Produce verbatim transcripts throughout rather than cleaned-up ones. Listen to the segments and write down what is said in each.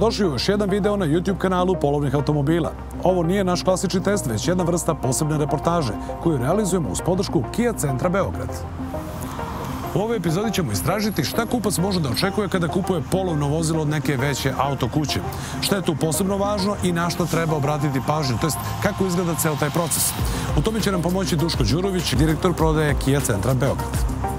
Dobrodošli u još jedan video na YouTube kanalu Polovnih automobila. Ovo nije naš klasični test, već jedna vrsta posebne reportaže koju realizujemo uz podršku Kia centra Beograd. U ovoj epizodi ćemo istražiti šta kupac može da očekuje kada kupuje polovno vozilo od neke veće auto kuće. Šta je tu posebno važno i na što treba obratiti pažnju, to jest kako izgleda ceo taj proces. U tome će nam pomoći Duško Đurović, direktor prodaje Kia centra Beograd.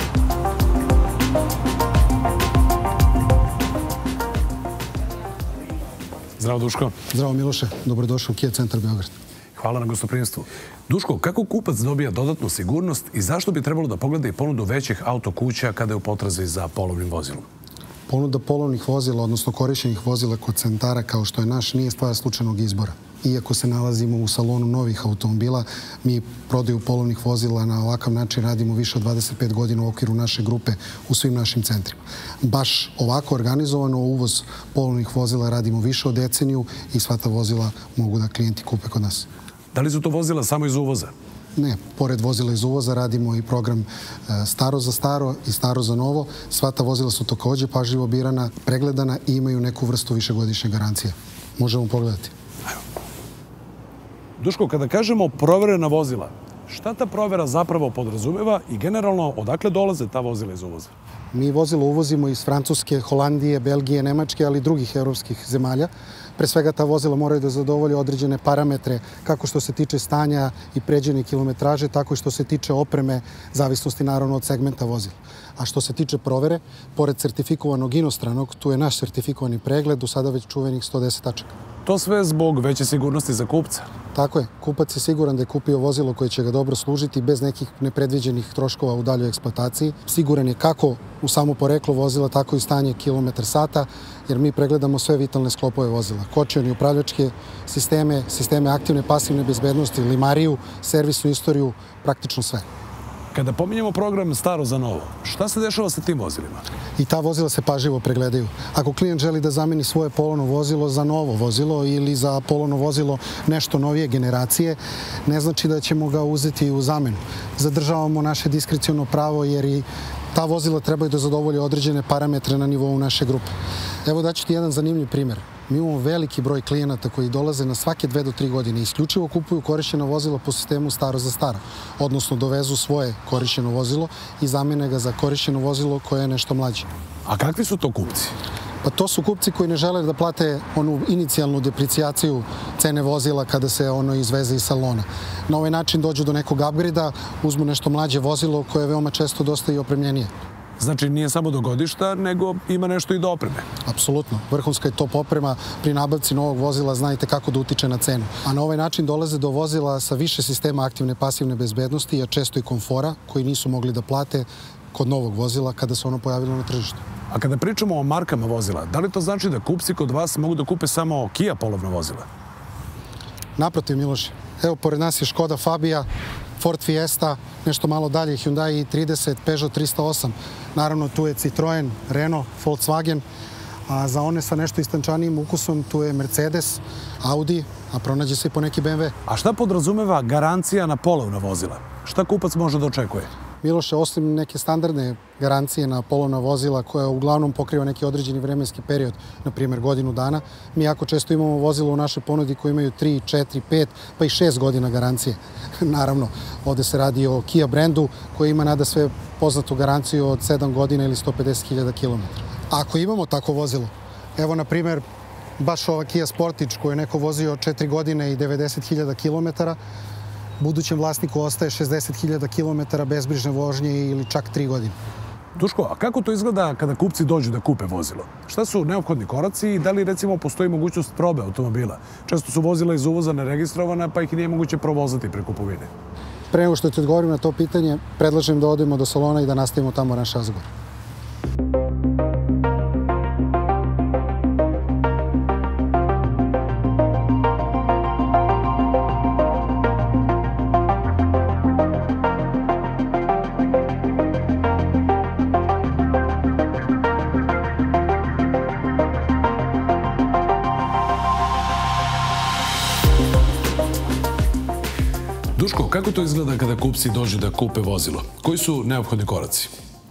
Zdravo, Duško. Zdravo, Miloše. Dobrodošao u Kia centar Beograd. Hvala na gostoprimstvu. Duško, kako kupac dobija dodatnu sigurnost i zašto bi trebalo da pogleda i ponudu većih autokuća kada je u potrazi za polovnim vozilom? Ponuda polovnih vozila, odnosno korišćenih vozila kod centara kao što je naš, nije stvar slučajnog izbora. Iako se nalazimo u salonu novih automobila, mi prodaju polovnih vozila na ovakav način radimo više od dvadeset pet godina u okviru naše grupe u svim našim centrima. Baš ovako organizovano uvoz polovnih vozila radimo više od deceniju i sva ta vozila mogu da klijenti kupe kod nas. Da li su to vozila samo iz uvoza? Ne, pored vozila iz uvoza radimo i program staro za staro i staro za novo. Sva ta vozila su takođe pažljivo birana, pregledana i imaju neku vrstu višegodišnje garancije. Možemo pogledati. Duško, kada kažemo proverena vozila, šta ta provera zapravo podrazumeva i generalno odakle dolaze ta vozila iz uvoza? Mi vozilo uvozimo iz Francuske, Holandije, Belgije, Nemačke, ali i drugih evropskih zemalja. Pre svega ta vozila moraju da zadovolje određene parametre kako što se tiče stanja i pređene kilometraže, tako i što se tiče opreme, zavisnosti naravno od segmenta vozila. A što se tiče provere, pored sertifikovanog inostranog, tu je naš sertifikovani pregled, do sada već čuvenih sto deset tačaka. To sve zbog veće sigurnosti za kupca? Tako je. Kupac je siguran da je kupio vozilo koje će ga dobro služiti bez nekih nepredviđenih troškova u daljoj eksploataciji. Siguran je kako u samo poreklo vozila, tako i stanje kilometar sata, jer mi pregledamo sve vitalne sklopove vozila. Kočioni upravljačke sisteme, sisteme aktivne pasivne bezbednosti, limariju, servisnu istoriju, praktično sve. Kada pominjemo program staro za novo, šta se dešava sa tim vozilima? I ta vozila se pažljivo pregledaju. Ako klijent želi da zameni svoje polovno vozilo za novo vozilo ili za polovno vozilo nešto novije generacije, ne znači da ćemo ga uzeti u zamenu. Zadržavamo naše diskreciono pravo jer i ta vozila trebaju da zadovolje određene parametre na nivou naše grupe. Evo daću ti jedan zanimljiv primjer. Mi imamo veliki broj klijenata koji dolaze na svake dve do tri godine i isključivo kupuju korišćena vozila po sistemu staro za staro. Odnosno dovezu svoje korišćeno vozilo i zamene ga za korišćeno vozilo koje je nešto mlađe. A kakvi su to kupci? Pa to su kupci koji ne žele da plate onu inicijalnu depreciaciju cene vozila kada se ono izveze iz salona. Na ovaj način dođu do nekog upgrade-a, uzmu nešto mlađe vozilo koje je veoma često dosta i opremljenije. Znači nije samo do godišta, nego ima nešto i do opreme. Apsolutno. Vrhunska je top oprema. Pri nabavci novog vozila znajte kako da utiče na cenu. A na ovaj način dolaze do vozila sa više sistema aktivne pasivne bezbednosti, a često i komfora, koji nisu mogli da plate kod novog vozila kada se ono pojavilo na tržištu. A kada pričamo o markama vozila, da li to znači da kupci kod vas mogu da kupe samo Kia polovna vozila? Naprotiv, Miloše. Evo, pored nas je Škoda Fabia, Ford Fiesta, nešto malo dalje Hyundai i trideset, Peugeot tristo osam. Naravno, tu je Citroen, Renault, Volkswagen, a za one sa nešto istančanijim ukusom tu je Mercedes, Audi, a pronađe se i po neki B M W. A šta podrazumeva garancija na polovna vozila? Šta kupac može da očekuje? Miloše, osim neke standardne garancije na polovna vozila koja uglavnom pokriva neki određeni vremenski period, na primjer godinu dana, mi jako često imamo vozilo u našoj ponudi koji imaju tri, četiri, pet pa i šest godina garancije. Naravno, ovde se radi o Kia brandu koji ima nada sve poznatu garanciju od sedam godina ili sto pedeset hiljada kilometara. Ako imamo tako vozilo, evo na primjer baš ova Kia Sportage koju je neko vozio četiri godine i devedeset hiljada kilometara, budućem vlasniku ostaje šezdeset hiljada kilometara bezbrižne vožnje ili čak tri godine. Duško, a kako to izgleda kada kupci dođu da kupe vozilo? Šta su neophodni koraci i da li recimo postoji mogućnost probe automobila? Često su vozila iz uvoza neregistrovana pa ih nije moguće provozati pre kupovine. Pre nego što ti odgovorim na to pitanje, predlažem da odemo do salona i da nastavimo tamo naš razgovor. Duško, kako to izgleda kada kupci dođu da kupe vozilo? Koji su neophodni koraci?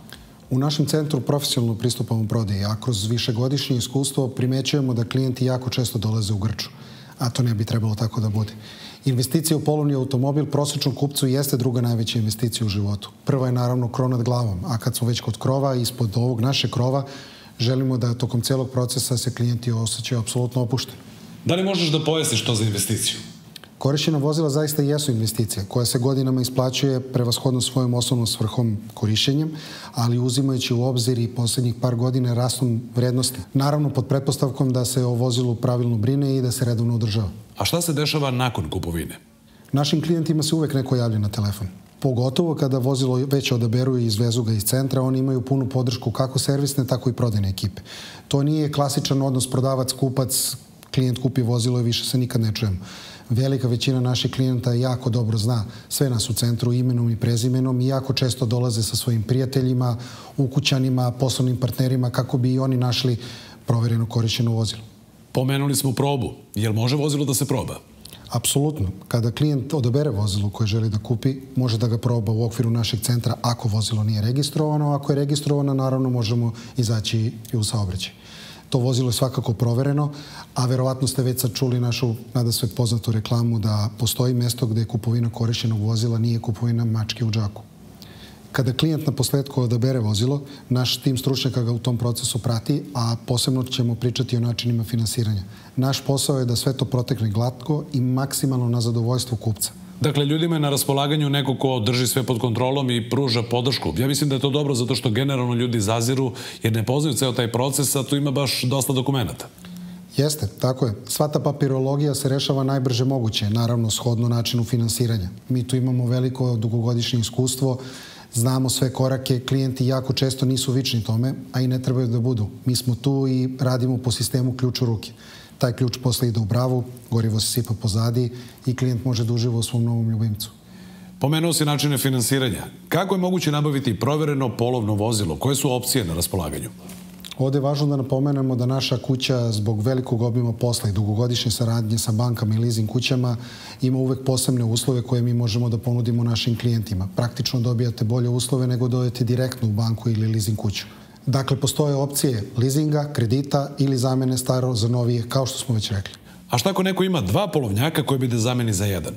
U našem centru profesionalno pristupamo prodaji, a kroz višegodišnje iskustvo primećujemo da klijenti jako često dolaze u grču, a to ne bi trebalo tako da bude. Investicija u polovni automobil prosječnom kupcu jeste druga najveća investicija u životu. Prva je naravno krov nad glavom, a kad smo već kod krova, ispod ovog našeg krova, želimo da tokom celog procesa se klijenti osjećaju apsolutno opušteni. Da li možeš da pojasniš to za investiciju? Korišćena vozila zaista jesu investicija koja se godinama isplaćuje prevashodno svojom osnovnom svrhom korišćenjem, ali uzimajući u obzir i posljednjih par godina rastom vrednosti. Naravno pod pretpostavkom da se o vozilu pravilno brine i da se redovno održava. A šta se dešava nakon kupovine? Našim klijentima se uvek neko javlja na telefon. Pogotovo kada vozilo već odaberu i izvezu ga iz centra, oni imaju punu podršku kako servisne, tako i prodajne ekipe. To nije klasičan odnos prodavac-kupac, klijent kupi vozilo i više se nikad ne čujemo. Velika većina naših klijenta jako dobro zna sve nas u centru imenom i prezimenom i jako često dolaze sa svojim prijateljima, ukućanima, poslovnim partnerima kako bi i oni našli provereno korišćeno vozilo. Pomenuli smo probu. Jel može vozilo da se proba? Apsolutno. Kada klijent odabere vozilo koje želi da kupi, može da ga proba u okviru našeg centra ako vozilo nije registrovano. Ako je registrovano, naravno možemo izaći i u saobraćaj. To vozilo je svakako provereno, a verovatno ste već sad čuli našu nadasve poznatu reklamu da postoji mesto gde kupovina korišćenog vozila nije kupovina mačke u džaku. Kada klijent na posledku odabere vozilo, naš tim stručnjaka ga u tom procesu prati, a posebno ćemo pričati o načinima finansiranja. Naš posao je da sve to protekne glatko i maksimalno na zadovoljstvo kupca. Dakle, ljudima je na raspolaganju neko ko drži sve pod kontrolom i pruža podršku. Ja mislim da je to dobro zato što generalno ljudi zaziru jer ne poznaju ceo taj proces, a tu ima baš dosta dokumenta. Jeste, tako je. Sva ta papirologija se rešava najbrže moguće, naravno shodno načinu finansiranja. Mi tu imamo veliko dugogodišnje iskustvo, znamo sve korake, klijenti jako često nisu vični tome, a i ne trebaju da budu. Mi smo tu i radimo po sistemu ključ u ruke. Taj ključ posle ide u bravu, gorivo se sipa pozadi i klijent može da uživa u svom novom ljubimcu. Pomenuo si načine finansiranja. Kako je moguće nabaviti provereno polovno vozilo? Koje su opcije na raspolaganju? Ovde je važno da napomenemo da naša kuća zbog velikog obima posla i dugogodišnje saradnje sa bankama i leasing kućama ima uvek posebne uslove koje mi možemo da ponudimo našim klijentima. Praktično dobijate bolje uslove nego dodajete direktno u banku ili leasing kuću. Dakle, postoje opcije leasinga, kredita ili zamene staro za novije, kao što smo već rekli. A šta ako neko ima dva polovnjaka koje bi da zameni za jedan?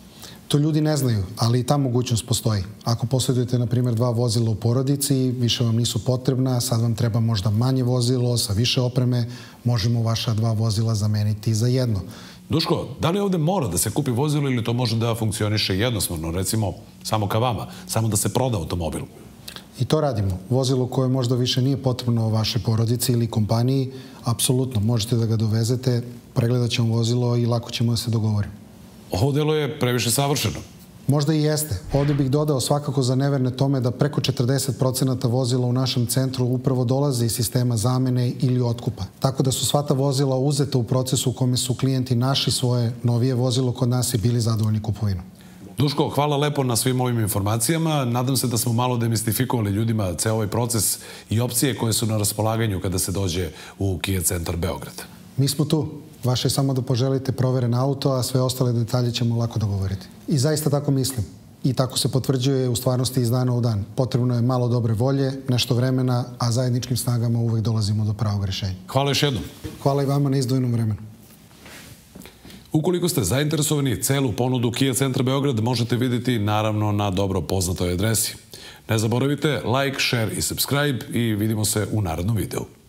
To ljudi ne znaju, ali i ta mogućnost postoji. Ako posjedujete, na primjer, dva vozila u porodici, više vam nisu potrebna, sad vam treba možda manje vozilo, sa više opreme, možemo vaša dva vozila zameniti za jedno. Duško, da li ovde mora da se kupi vozilo ili to može da funkcioniše jednosmerno, recimo samo ka vama, samo da se proda automobil? I to radimo. Vozilo koje možda više nije potrebno vašoj porodici ili kompaniji, apsolutno možete da ga dovezete, pregledat ćemo vozilo i lako ćemo da se dogovorimo. Ovo delo je previše savršeno. Možda i jeste. Ovde bih dodao svakako za neverne tome da preko četrdeset procenata vozila u našem centru upravo dolaze iz sistema zamene ili otkupa. Tako da su sva ta vozila uzeta u procesu u kome su klijenti našli svoje novije vozilo kod nas i bili zadovoljni kupovinom. Duško, hvala lepo na svim ovim informacijama. Nadam se da smo malo demistifikovali ljudima ceo ovaj proces i opcije koje su na raspolaganju kada se dođe u Kia centar Beograd. Mi smo tu. Vaše je samo da poželite proveren auto, a sve ostale detalje ćemo lako dogovoriti. I zaista tako mislim. I tako se potvrđuje u stvarnosti iz dana u dan. Potrebno je malo dobre volje, nešto vremena, a zajedničkim snagama uvek dolazimo do pravog rešenja. Hvala još jednom. Hvala i vama na izdvojenom vremenu. Ukoliko ste zainteresovani, celu ponudu Kia centra Beograd možete vidjeti naravno na dobro poznatoj adresi. Ne zaboravite like, share i subscribe i vidimo se u narednom videu.